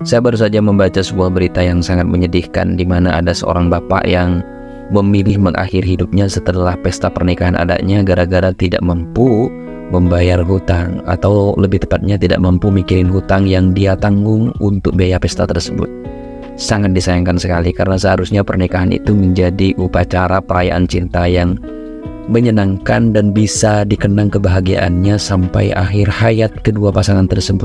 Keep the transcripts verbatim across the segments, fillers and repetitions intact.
Saya baru saja membaca sebuah berita yang sangat menyedihkan, di mana ada seorang bapak yang memilih mengakhiri hidupnya setelah pesta pernikahan adanya gara-gara tidak mampu membayar hutang, atau lebih tepatnya tidak mampu mikirin hutang yang dia tanggung untuk biaya pesta tersebut. Sangat disayangkan sekali, karena seharusnya pernikahan itu menjadi upacara perayaan cinta yang menyenangkan dan bisa dikenang kebahagiaannya sampai akhir hayat kedua pasangan tersebut.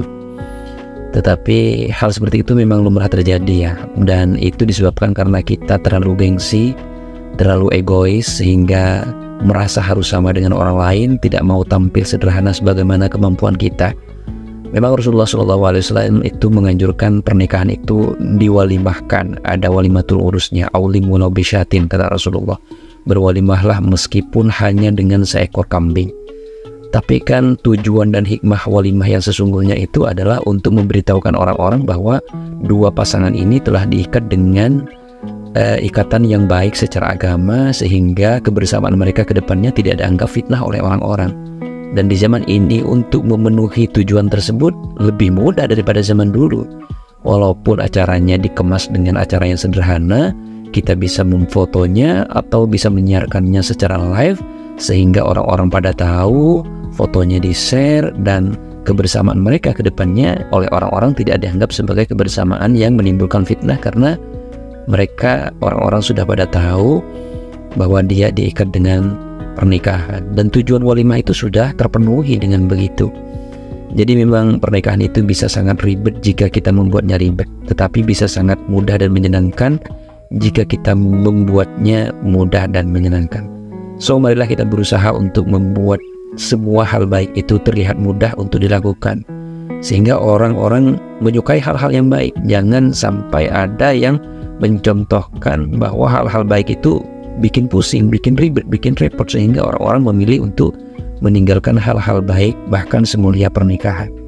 Tetapi hal seperti itu memang lumrah terjadi ya, dan itu disebabkan karena kita terlalu gengsi, terlalu egois, sehingga merasa harus sama dengan orang lain, tidak mau tampil sederhana sebagaimana kemampuan kita. Memang Rasulullah shallallahu alaihi wasallam itu menganjurkan pernikahan itu diwalimahkan, ada walimatul urusnya, aulim walau bisyatin, kata Rasulullah. Berwalimahlah meskipun hanya dengan seekor kambing. Tapi kan tujuan dan hikmah walimah yang sesungguhnya itu adalah untuk memberitahukan orang-orang bahwa dua pasangan ini telah diikat dengan uh, ikatan yang baik secara agama, sehingga kebersamaan mereka ke depannya tidak dianggap fitnah oleh orang-orang. Dan di zaman ini untuk memenuhi tujuan tersebut lebih mudah daripada zaman dulu. Walaupun acaranya dikemas dengan acara yang sederhana, kita bisa memfotonya atau bisa menyiarkannya secara live, sehingga orang-orang pada tahu, fotonya di-share, dan kebersamaan mereka ke depannya oleh orang-orang tidak dianggap sebagai kebersamaan yang menimbulkan fitnah, karena mereka, orang-orang sudah pada tahu bahwa dia diikat dengan pernikahan, dan tujuan walimah itu sudah terpenuhi dengan begitu. Jadi memang pernikahan itu bisa sangat ribet jika kita membuatnya ribet, tetapi bisa sangat mudah dan menyenangkan jika kita membuatnya mudah dan menyenangkan. So, marilah kita berusaha untuk membuat semua hal baik itu terlihat mudah untuk dilakukan, sehingga orang-orang menyukai hal-hal yang baik. Jangan sampai ada yang mencontohkan bahwa hal-hal baik itu bikin pusing, bikin ribet, bikin repot, sehingga orang-orang memilih untuk meninggalkan hal-hal baik, bahkan semulia pernikahan.